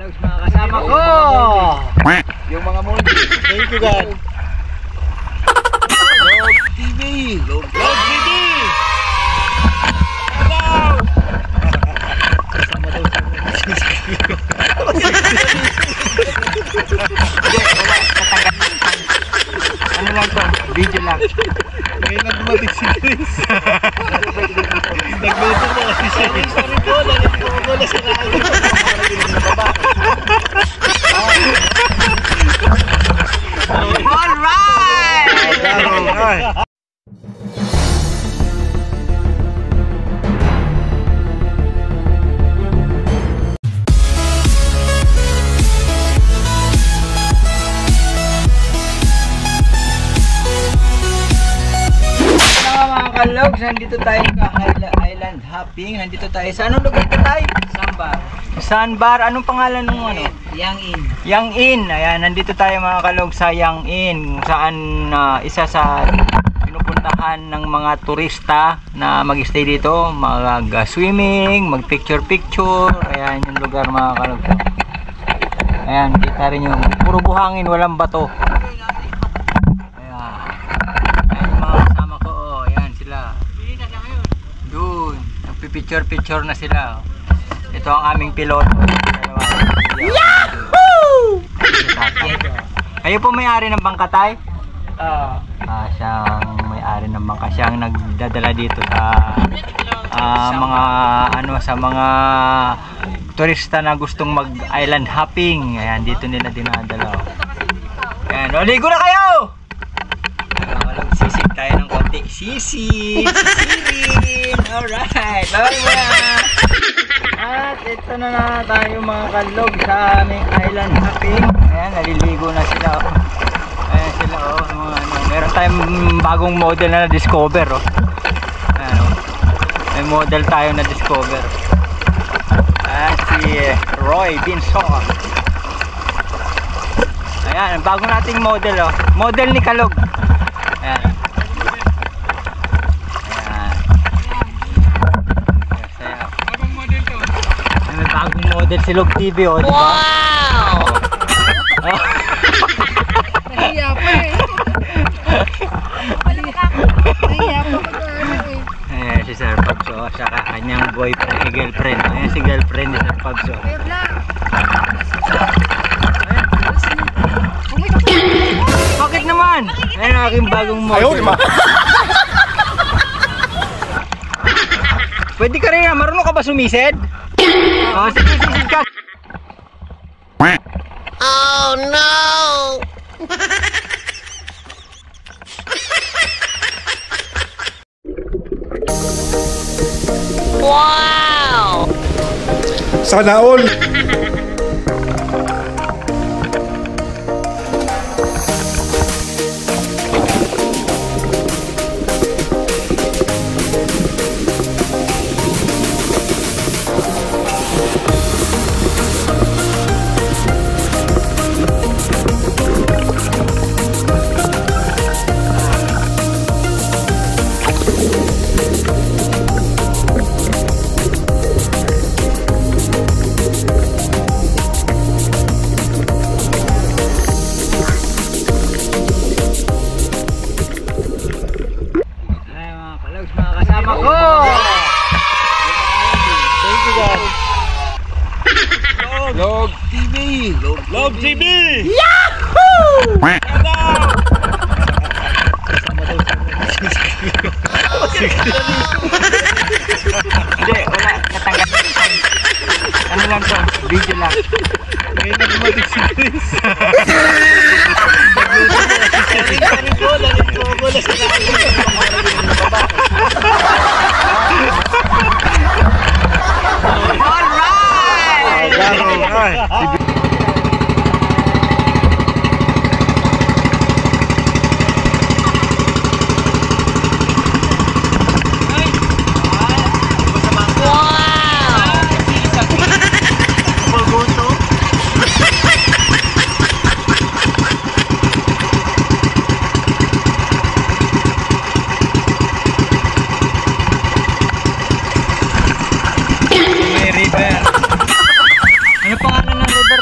Kalogs, mga kasama ko! Yung mga moldy. Thank you God. Log TV. Log TV. Kasama daw sa Ano lang to? Video lang. ngayon na dumating si Chris. Nagluto po kasi siya. Sorry po, nalito ko na sa nakagin. Alright! Kalogs, nandito tayo sa island hopping. Nandito tayo sa anong lugar ito tayo? Sandbar. Sandbar. Anong pangalan ng ano? Yang Inn. Yang Inn. Ayan, nandito tayo mga kalogs sa Yang Inn, saan isa sa pinupuntahan ng mga turista na mag-stay dito, mag-swimming, mag-picture-picture. Ayan yung lugar mga kalogs. Ayan, kita rin yung puro buhangin, walang bato. Picture na sila. Ito ang aming piloto. Yahoo! Kayo po may-ari ng bangka tay? Siyang may-ari ng bangka. Siyang nagdadala dito sa mga turista na gustong mag-island hopping. Ayan, dito nila dinadala. Ayan, ligo na kayo! Sisig tayo ng konti. Sisig! Alright! Bye muna! At ito na tayo mga kalog sa aming island hopping. Ayan, naliligo na sila. Ayan sila mga meron tayong bagong model na na-discover Ayan may model tayo na-discover. Ayan si Roy Binson. Ayan, ang bago nating model model ni Kalog. Ayan. May bagong model si Log TV diba? Wow! Nahiya pa Nahiya pa Ayan si Sir Pabso saka kanyang boyfriend girlfriend. Ayan si girlfriend ni Sir Pabso. Bakit naman? Ayan ang aking bagong model. Pwede ka rin marunong ka ba sumisid? Sige, sisid ka. Oh no! Wow! Sana all. Log TV! Log TV! Yahoo! Hindi, wala. Natanggal. Ano lang to? Video lang. Ngayon na dumating si Chris. Nagluto po kasi siya. Nalito ko na sa nakagin. Alright! Ano pangalan ng river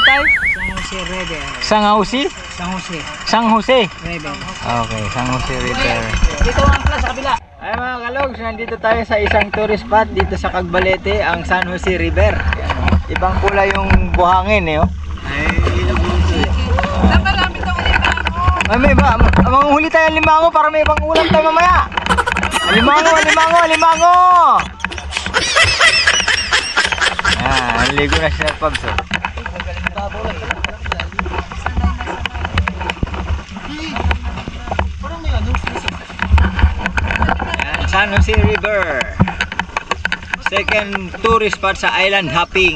San Jose? San Jose. San Jose. River. Okay, San Jose River. Dito ang plus sa kabila. Ay mga kalogs, nandito tayo sa isang tourist spot dito sa Cagbalete, ang San Jose River. Ibang kulay yung buhangin eh, oh. Ay, ilog mo. Nakalapit ako limango. Ay, may ba? Manghuli tayo ng limango para may ibang ulam tayo mamaya. Limango, limango, limango! Ayan, ligo na siya Pabs, oh. Ayan, San Jose River. Second tourist spot sa island hopping.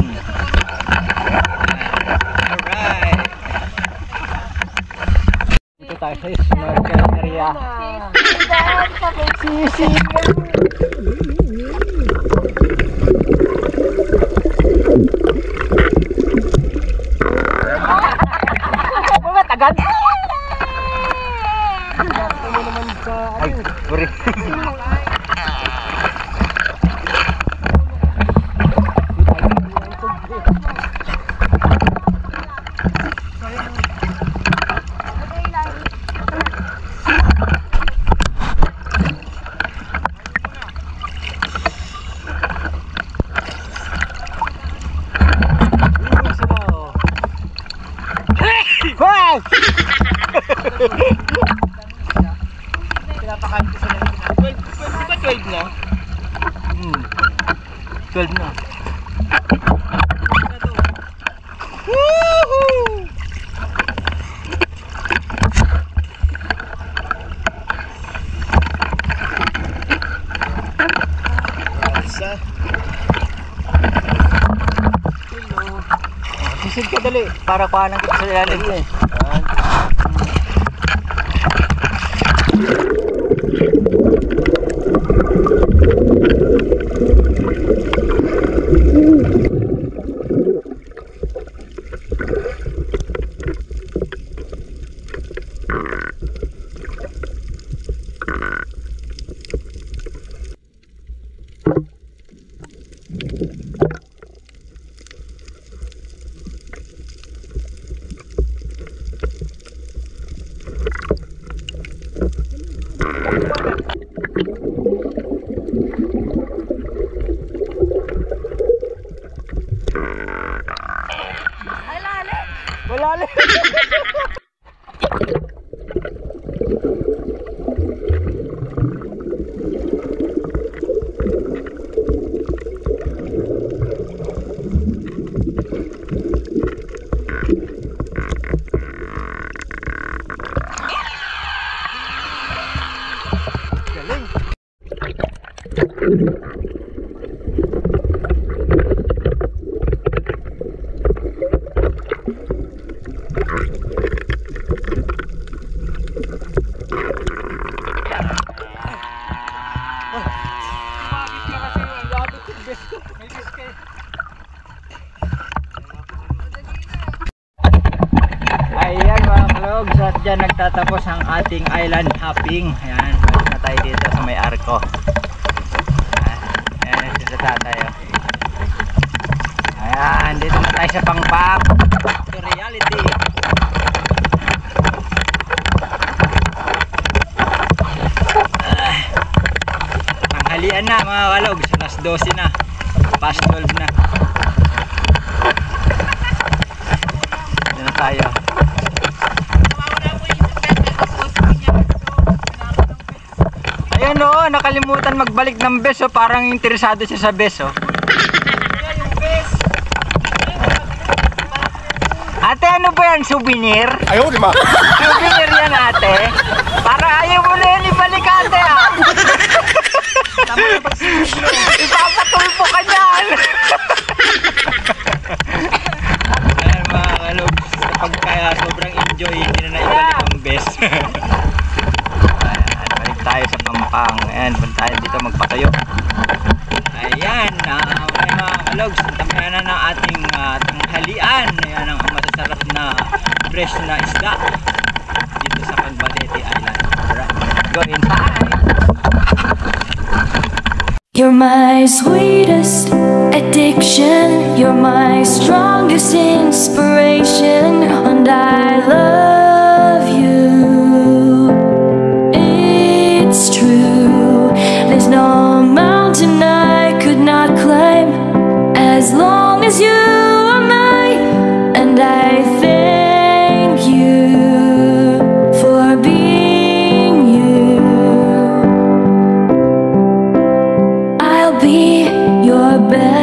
Alright. Dito tayo sa snorkel area. Agad? Ay, sorry. Hoy! Pinapakanto sila ng 12. 12 ba 12 na? 12 na. Woohoo! Alsa. Sisid ka dali para kuhanan kita sa ilalim eh. Wala na. Ayan mga kalogs, at dyan nagtatapos ang ating island hopping. Ayan, balik na tayo dito sa may arko. Ayan, sa tatay. Ayan, dito na tayo sa Pangpang. To reality. Tanghalian na mga kalogs, alas 12 na. Past 12 na. Dito na tayo. Ayan o, nakalimutan magbalik ng beso. Parang interesado siya sa beso. Ate, ano ba yan? Souvenir? Ayaw, di ba? Souvenir yan ate. Para ayaw mo na yan ibalik ate ah. Ipapatulpo ka dyan. Ayan mga kalog, kapag kaya sobrang enjoy, hindi na naibalik ang best. Ayan, balik tayo sa Pampang. Ayan, punta tayo dito magpatayo. Ayan, mga kalogs, tamayan na ng ating tanghalian. Ayan ang masasarap na fresh na isda dito sa Cagbalete Island. Alright, go inside. You're my sweetest addiction, you're my strongest inspiration, and I love best.